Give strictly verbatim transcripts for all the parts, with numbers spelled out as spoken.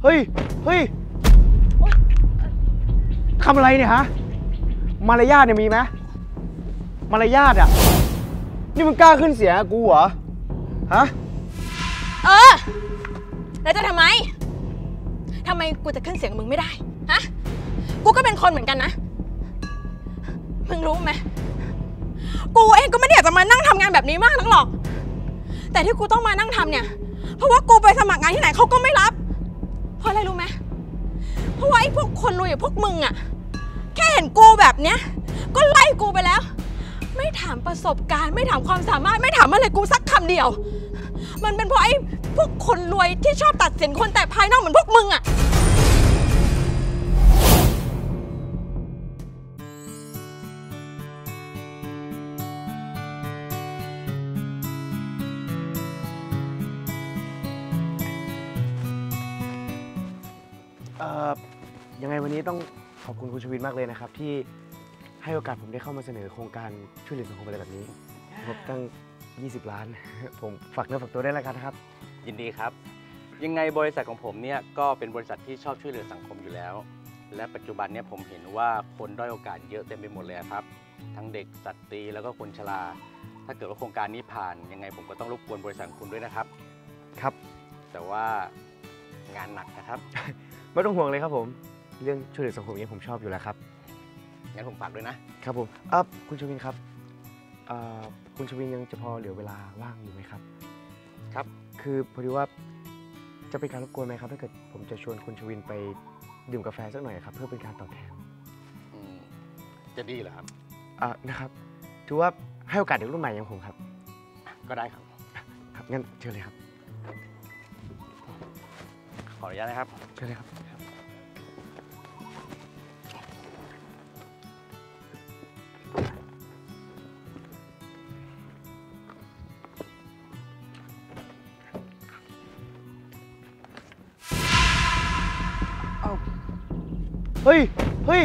เฮ้ยเฮ้ยทำอะไรเนี่ยฮะมารยาทเนี่ยมีไหมมารยาทอ่ะนี่มึงกล้าขึ้นเสียงกูเหรอฮะเออแล้วจะทำไมทำไมกูจะขึ้นเสียงมึงไม่ได้ฮะกูก็เป็นคนเหมือนกันนะมึงรู้ไหมกูเองก็ไม่ได้อยากจะมานั่งทำงานแบบนี้มากนักหรอกแต่ที่กูต้องมานั่งทำเนี่ยเพราะว่ากูไปสมัครงานที่ไหนเขาก็ไม่รับเพราะอะไรรู้ไหมเพราะว่าไอ้พวกคนรวยอย่างพวกมึงอะแค่เห็นกูแบบเนี้ยก็ไล่กูไปแล้วไม่ถามประสบการณ์ไม่ถามความสามารถไม่ถามอะไรกูสักคำเดียวมันเป็นเพราะไอ้พวกคนรวยที่ชอบตัดสินคนแต่ภายนอกเหมือนพวกมึงอะเอ่อยังไงวันนี้ต้องขอบคุณคุณชวินมากเลยนะครับที่ให้โอกาสผมได้เข้ามาเสนอโครงการช่วยเหลือสังคมอะไรแบบนี้งบตั้งยี่สิบล้านผมฝากเนื้อฝากตัวได้แล้วกันนะครับยินดีครับยังไงบริษัทของผมเนี่ยก็เป็นบริษัทที่ชอบช่วยเหลือสังคมอยู่แล้วและปัจจุบันเนี่ยผมเห็นว่าคนด้อยโอกาสเยอะเต็มไปหมดเลยครับทั้งเด็กสตรีแล้วก็คนชราถ้าเกิดว่าโครงการนี้ผ่านยังไงผมก็ต้องรบกวนบริษัทคุณด้วยนะครับครับแต่ว่างานหนักนะครับไม่ต้องห่วงเลยครับผมเรื่องช่วยเหลือสังคมนี้ผมชอบอยู่แล้วครับงั้นผมฝากด้วยนะครับผมอ่ะคุณชวินครับคุณชวินยังจะพอเหลือเวลาว่างอยู่ไหมครับครับคือพอดีว่าจะเป็นการรบกวนไหมครับถ้าเกิดผมจะชวนคุณชวินไปดื่มกาแฟสักหน่อยครับเพื่อเป็นการตอบแทนจะดีเหรอครับอ่านะครับถือว่าให้โอกาสเด็กรุ่นใหม่อย่างผมครับก็ได้ครับครับงั้นเชิญเลยครับขออนุญาตนะครับเชิญเลยครับเฮ้ยเฮ้ย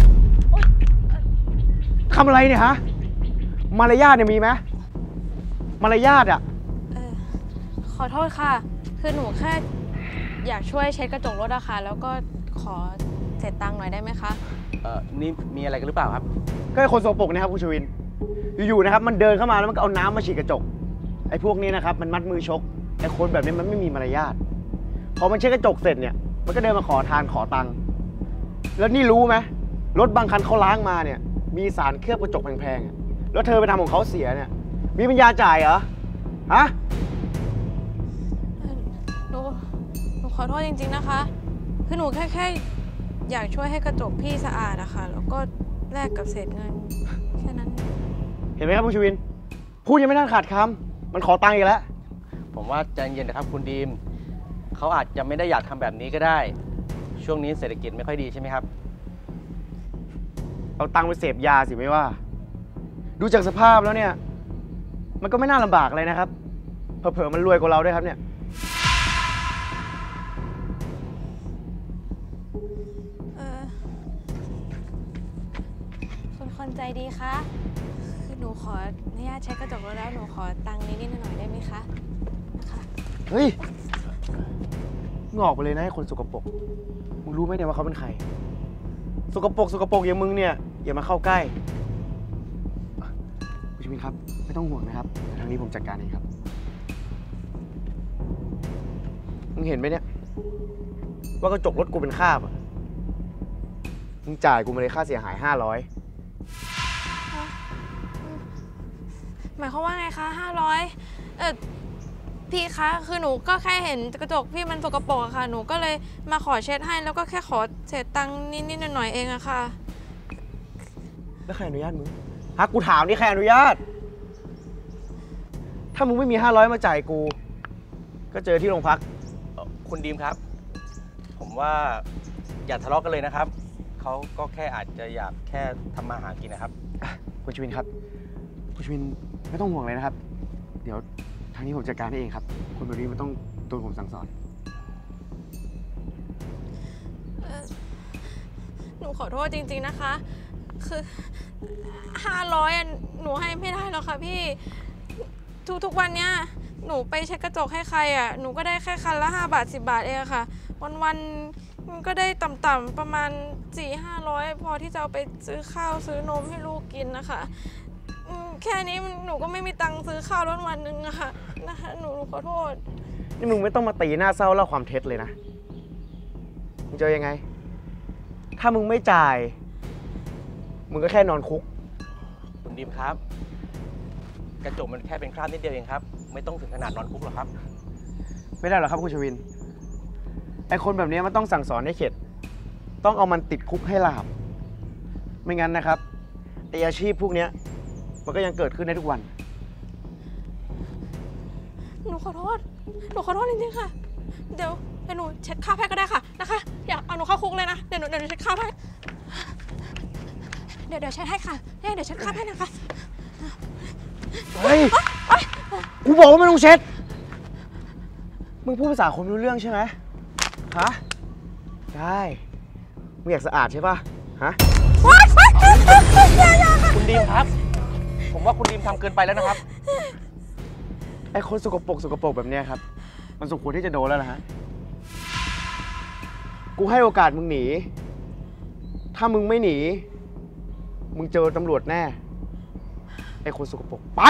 ทำอะไรเนี่ยฮะมารยาทเนี่ยมีไหมมารยาทอ่ะเออขอโทษค่ะคือหนูแค่อยากช่วยเช็ดกระจกรถอะค่ะแล้วก็ขอเศษตังค์หน่อยได้ไหมคะเออนี่มีอะไรกันหรือเปล่าครับก็ไอ้คนโสโปรกนะครับคุณชวินอยู่ๆนะครับมันเดินเข้ามาแล้วมันก็เอาน้ำมาฉีดกระจกไอ้พวกนี้นะครับมันมัดมือชกไอ้คนแบบนี้มันไม่มีมารยาทพอมันเช็ดกระจกเสร็จเนี่ยมันก็เดินมาขอทานขอตังค์แล้วนี่รู้ไหมรถบางคันเขาล้างมาเนี่ยมีสารเคลือบกระจกแพงๆแล้วเธอไปทำของเขาเสียเนี่ยมีปัญญาจ่ายเหรอฮะหนูหนูขอโทษจริงๆนะคะคือหนูแค่แค่อยากช่วยให้กระจกพี่สะอาดอะค่ะแล้วก็แลกกับเศษเงินแค่นั้นเห็นไหมครับคุณชวินพูดยังไม่ทันขาดคำมันขอตังค์อีกแล้วผมว่าใจเย็นนะครับคุณดีมเขาอาจจะไม่ได้อยากทำแบบนี้ก็ได้ช่วงนี้เศรษฐกิจไม่ค่อยดีใช่ไหมครับเอาตังค์ไปเสพยาสิไม่ว่าดูจากสภาพแล้วเนี่ยมันก็ไม่น่าลำบากเลยนะครับเผลอๆมันรวยกว่าเราด้วยครับเนี่ยเออคุณคนใจดีคะคือหนูขออนุญาตเช็ดกระจกรถแล้วหนูขอตังค์นิดๆหน่อยๆได้ไหมคะนะคะเฮ้ยมึงออกไปเลยนะให้คนสกปรกมึงรู้ไหมเนี่ยว่าเขาเป็นใครสกปรกสกปรกอย่างมึงเนี่ยอย่ามาเข้าใกล้คุณชวินครับไม่ต้องห่วงนะครับทางนี้ผมจัดการเองครับมึงเห็นไหมเนี่ยว่ากระจกรถกูเป็นคราบอ่ะมึงจ่ายกูมาเลยค่าเสียหายห้าร้อยหมายความว่าไงคะห้าร้อยเออพี่คะคือหนูก็แค่เห็นกระจกพี่มันสกปรกอะค่ะหนูก็เลยมาขอเช็ดให้แล้วก็แค่ขอเศษตังค์นิดๆหน่อยๆเองอะค่ะแล้วใครอนุญาตมึงฮะกูถามนี่ใครอนุญาตถ้ามึงไม่มีห้าร้อยมาจ่ายกูก็เจอที่โรงพักคุณดีมครับผมว่าอย่าทะเลาะกันเลยนะครับเขาก็แค่อาจจะอยากแค่ทำมาหากินนะครับคุณชวินครับคุณชวินไม่ต้องห่วงเลยนะครับเดี๋ยวทางนี้ผมจัดการให้เองครับคนแบบนี้มันต้องโดนผมสั่งสอนหนูขอโทษจริงๆนะคะคือห้าร้อยหนูให้ไม่ได้หรอกค่ะพี่ทุกๆวันเนี้ยหนูไปเช็ดกระจกให้ใครอ่ะหนูก็ได้แค่คันละห้าบาทสิบบาทเองอะค่ะวันวันมันก็ได้ต่ำๆประมาณสี่ห้าร้อยพอที่จะเอาไปซื้อข้าวซื้อนมให้ลูกกินนะคะอืมแค่นี้หนูก็ไม่มีตังค์ซื้อข้าววันวันหนึ่งอะค่ะนะคะหนูขอโทษนี่มึงไม่ต้องมาตีหน้าเศร้าเล่าความเท็จเลยนะมึงจะยังไงถ้ามึงไม่จ่ายมึงก็แค่นอนคุกคุณดิมครับกระจกมันแค่เป็นคราบนิดเดียวเองครับไม่ต้องถึงขนาดนอนคุกหรอกครับไม่ได้หรอกครับคุณชวินไอคนแบบนี้มันต้องสั่งสอนให้เข็ดต้องเอามันติดคุกให้หลาบไม่งั้นนะครับไออาชีพพวกนี้มันก็ยังเกิดขึ้นได้ทุกวันหนูขอโทษหนูขอโทษจริงๆค่ะเดี๋ยวเดี๋ยวหนูเช็ดข้าวให้ก็ได้ค่ะนะคะอยากเอาหนูเข้าคุกเลยนะเดี๋ยวหนูเดี๋ยวหนูเช็ดข้าวให้เดี๋ยวเดี๋ยวเช็ดให้ค่ะเดี๋ยวเช็ดข้าวให้นะคะเฮ้ยกูบอกว่าไม่ต้องเช็ดมึงพูดภาษาคนไม่รู้เรื่องใช่ไหมฮะได้มึงอยากสะอาดใช่ป่ะฮะคุณดีมครับผมว่าคุณดีมทำเกินไปแล้วนะครับไอ้คนสกปรกสกปรกแบบเนี้ยครับมันสมควรที่จะโดนแล้วนะฮะกูให้โอกาสมึงหนีถ้ามึงไม่หนีมึงเจอตำรวจแน่ไอ้คนสกปรกไป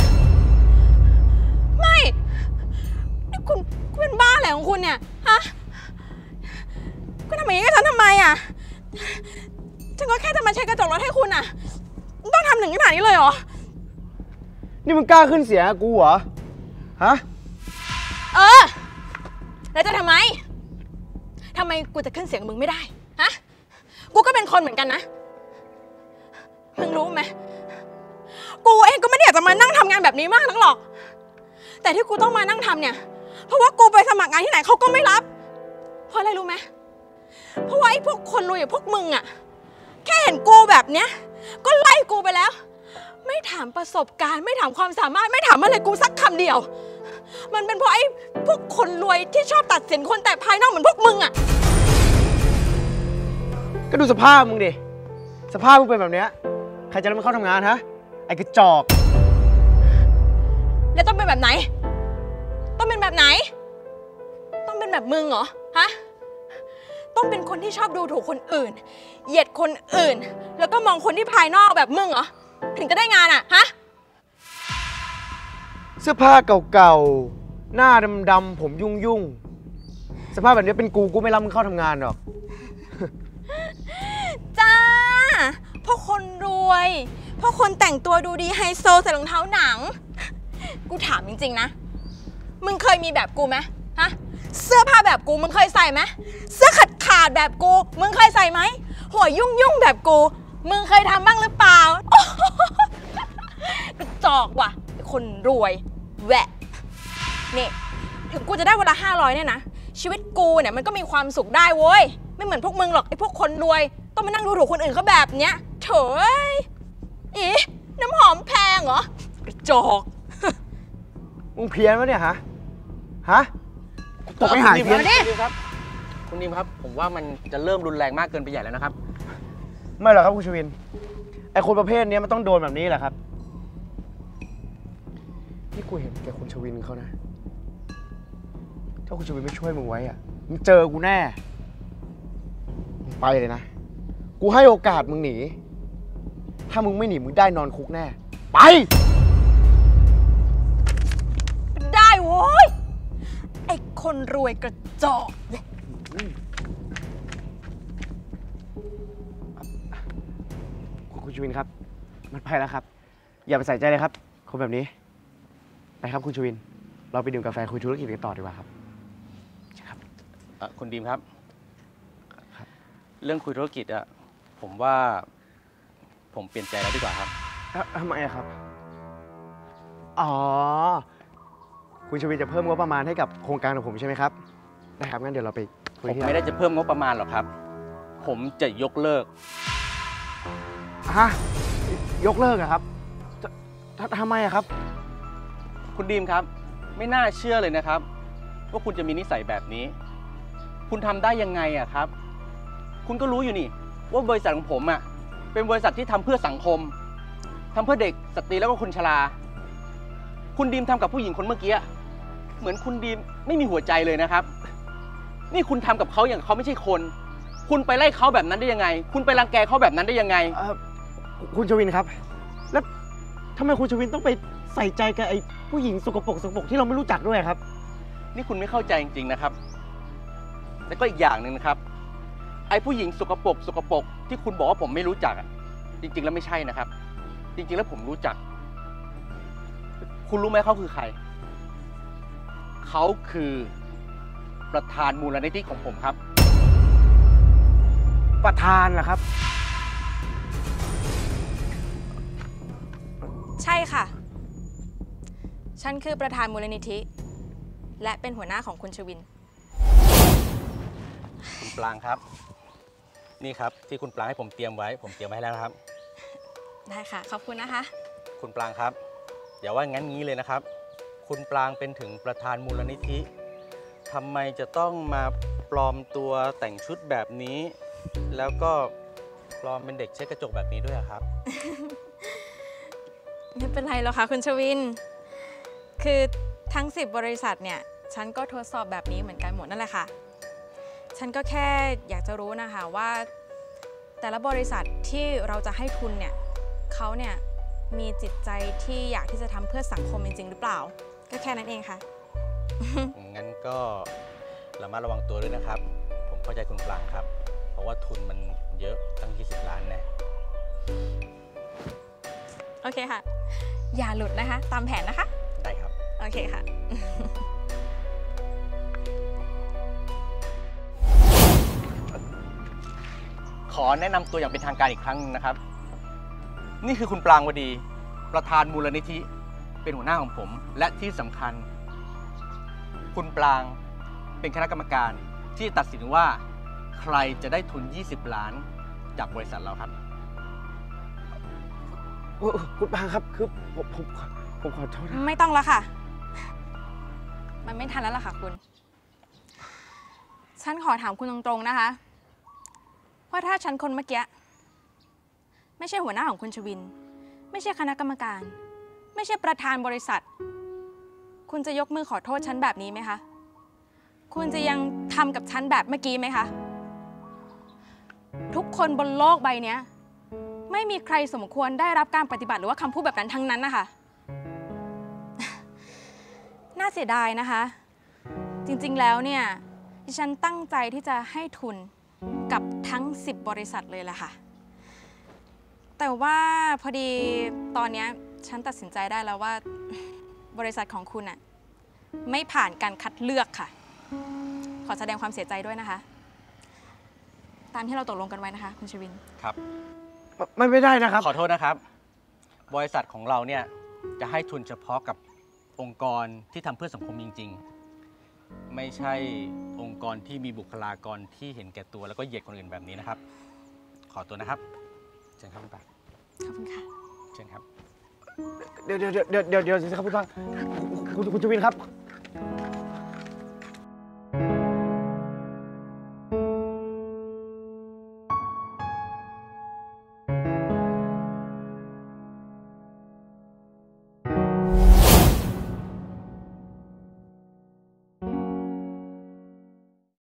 ไม่นี่คุณคุณเป็นบ้าอะไรของคุณเนี่ยฮะคุณทำอย่างนี้กับฉันทำไมอ่ะฉันก็แค่จะมาเช็ดกระจกรถให้คุณอ่ะต้องทำถึงขนาดนี้เลยเหรอนี่มึงกล้าขึ้นเสียงกูเหรอฮะเออแล้วจะทำไมทำไมกูจะขึ้นเสียงมึงไม่ได้ฮะกูก็เป็นคนเหมือนกันนะมึงรู้ไหมกูเองก็ไม่ได้อยากจะมานั่งทำงานแบบนี้มากนักหรอกแต่ที่กูต้องมานั่งทำเนี่ยเพราะว่ากูไปสมัครงานที่ไหนเขาก็ไม่รับเพราะอะไรรู้ไหมเพราะว่าไอ้พวกคนรวยอย่างพวกมึงอะแค่เห็นกูแบบเนี้ยก็ไล่กูไปแล้วไม่ถามประสบการณ์ไม่ถามความสามารถไม่ถามอะไรกูสักคำเดียวมันเป็นเพราะไอ้พวกคนรวยที่ชอบตัดสินคนแต่ภายนอกเหมือนพวกมึงอะก็ดูสภาพมึงดิสภาพมึงเป็นแบบเนี้ยใครจะรับมึงเข้าทำงานฮะไอ้กระจอกแล้วต้องเป็นแบบไหนต้องเป็นแบบไหนต้องเป็นแบบมึงเหรอฮะต้องเป็นคนที่ชอบดูถูกคนอื่นเหยียดคนอื่นแล้วก็มองคนที่ภายนอกแบบมึงเหรอถึงจะได้งานอะฮะเสื้อผ้าเก่าๆหน้าดำๆผมยุ่งๆสภาพแบบนี้เป็นกูกูไม่รับมึงเข้าทำงานหรอกจ้าพวกคนรวยพวกคนแต่งตัวดูดีไฮโซใส่รองเท้าหนังกูถามจริงๆนะมึงเคยมีแบบกูไหมฮะเสื้อผ้าแบบกูมึงเคยใส่ไหมเสื้อขาดขาดแบบกูมึงเคยใส่ไหมหัวยุ่งยุ่งแบบกูมึงเคยทำบ้างหรือเปล่ากระจอกว่ะคนรวยแหวะนี่ถึงกูจะได้วันละห้าร้อยเนี่ยนะชีวิตกูเนี่ยมันก็มีความสุขได้เว้ยไม่เหมือนพวกมึงหรอกไอ้พวกคนรวยต้องมานั่งดูถูกคนอื่นเขาแบบเนี้ยเถอะอีน้ำหอมแพงเหรอกระจอกมึงเพี้ยนวะเนี่ยฮะฮะตกไปหายเพี้ยนดิครับคุณนิมครับผมว่ามันจะเริ่มรุนแรงมากเกินไปใหญ่แล้วนะครับไม่หรอกครับคุณชวินไอคนประเภทนี้มันต้องโดนแบบนี้แหละครับนี่กูเห็นแกคุณชวินเขานะถ้าคุณชวินไม่ช่วยมึงไว้อ่ะมึงเจอกูแน่มึงไปเลยนะกูให้โอกาสมึงหนีถ้ามึงไม่หนีมึงได้นอนคุกแน่ไปได้โว้ยไอ้คนรวยกระจอกคุณชวินครับมันไปแล้วครับอย่าไปใส่ใจเลยครับคนแบบนี้ไปครับคุณชวินเราไปดื่มกาแฟคุยธุรกิจกันต่อดีกว่าครับครับคุณดีมครับเรื่องคุยธุรกิจอะผมว่าผมเปลี่ยนใจแล้วดีกว่าครับทำไมครับอ๋อคุณชวินจะเพิ่มงบประมาณให้กับโครงการของผมใช่ไหมครับได้ครับงั้นเดี๋ยวเราไปคุยที่ผมไม่ได้จะเพิ่มงบประมาณหรอกครับผมจะยกเลิกฮะยกเลิกอะครับทำไมอะครับคุณดีมครับไม่น่าเชื่อเลยนะครับว่าคุณจะมีนิสัยแบบนี้คุณทำได้ยังไงอะครับคุณก็รู้อยู่นี่ว่าบริษัทของผมอะเป็นบริษัทที่ทำเพื่อสังคมทำเพื่อเด็กสตรีแล้วก็คนชราคุณดีมทำกับผู้หญิงคนเมื่อกี้เหมือนคุณดีมไม่มีหัวใจเลยนะครับ นี่คุณทำกับเขาอย่างเขาไม่ใช่คน คุณไปไล่เขาแบบนั้นได้ยังไง คุณไปรังแกเขาแบบนั้นได้ยังไงเอ่อคุณชวินครับ แล้วทำไมคุณชวินต้องไปใส่ใจกับไอ้ผู้หญิงสกปรกสกปรกที่เราไม่รู้จักด้วยครับนี่คุณไม่เข้าใจจริงๆนะครับ แล้วก็อีกอย่างหนึ่งนะครับ ไอ้ผู้หญิงสกปรกสกปรกที่คุณบอกว่าผมไม่รู้จักอะจริงๆแล้วไม่ใช่นะครับ จริงๆแล้วผมรู้จัก คุณรู้ไหมเขาคือใคร เขาคือประธานมูลนิธิของผมครับประธานเหรอครับใช่ค่ะ ฉันคือประธานมูลนิธิ และเป็นหัวหน้าของคุณชวินคุณปรางครับ นี่ครับที่คุณปรางให้ผมเตรียมไว้ ผมเตรียมไว้ให้แล้วนะครับได้ค่ะ ขอบคุณนะคะคุณปรางครับอย่าว่างั้นงี้เลยนะครับ คุณปรางเป็นถึงประธานมูลนิธิทำไมจะต้องมาปลอมตัวแต่งชุดแบบนี้ แล้วก็ปลอมเป็นเด็กเช็ดกระจกแบบนี้ด้วยอะครับไม่เป็นไรหรอกค่ะคุณชวิน คือทั้งสิบบริษัทเนี่ย ฉันก็ทดสอบแบบนี้เหมือนกันหมดนั่นแหละค่ะ ฉันก็แค่อยากจะรู้นะคะว่า แต่ละบริษัทที่เราจะให้ทุนเนี่ยเขาเนี่ยมีจิตใจที่อยากที่จะทำเพื่อสังคมจริงๆหรือเปล่า ก็แค่นั้นเองค่ะงั้นก็ระมัดระวังตัวด้วยนะครับ ผมเข้าใจคุณปรางครับ เพราะว่าทุนมันเยอะตั้งยี่สิบล้านแน่โอเคค่ะ อย่าหลุดนะคะ ตามแผนนะคะได้ครับโอเคค่ะขอแนะนำตัวอย่างเป็นทางการอีกครั้งหนึงนะครับ นี่คือคุณปรางวดี ประธานมูลนิธิ เป็นหัวหน้าของผม และที่สำคัญ คุณปรางเป็นคณะกรรมการที่ตัดสินว่าใครจะได้ทุน ยี่สิบ ล้านจากบริษัทเราครับโอ้คุณปางครับ คือผมผมผมขอโทษนะไม่ต้องแล้วค่ะ มันไม่ทันแล้วล่ะค่ะคุณ ฉันขอถามคุณตรงๆนะคะ ว่าถ้าฉันคนเมื่อกี้ไม่ใช่หัวหน้าของคุณชวิน ไม่ใช่คณะกรรมการ ไม่ใช่ประธานบริษัท คุณจะยกมือขอโทษฉันแบบนี้ไหมคะ คุณจะยังทำกับฉันแบบเมื่อกี้ไหมคะ ทุกคนบนโลกใบนี้ไม่มีใครสมควรได้รับการปฏิบัติหรือว่าคำพูดแบบนั้นทั้งนั้นนะคะ น่าเสียดายนะคะ จริงๆแล้วเนี่ยดิฉันตั้งใจที่จะให้ทุนกับทั้งสิบบริษัทเลยแหละค่ะ แต่ว่าพอดีตอนนี้ฉันตัดสินใจได้แล้วว่าบริษัทของคุณน่ะไม่ผ่านการคัดเลือกค่ะ ขอแสดงความเสียใจด้วยนะคะ ตามที่เราตกลงกันไว้นะคะคุณชวินครับไม่ไม่ได้นะครับขอโทษนะครับ บริษัทของเราเนี่ยจะให้ทุนเฉพาะกับองค์กรที่ทำเพื่อสังคมจริงๆ ไม่ใช่องค์กรที่มีบุคลากรที่เห็นแก่ตัวแล้วก็เหยียดคนอื่นแบบนี้นะครับ ขอตัวนะครับเชิญครับคุณปรางขอบคุณค่ะเชิญครับเดี๋ยวเดี๋ยวเดี๋ยวเดี๋ยวเดี๋ยวสิครับคุณปางคุณคุณชวินครับ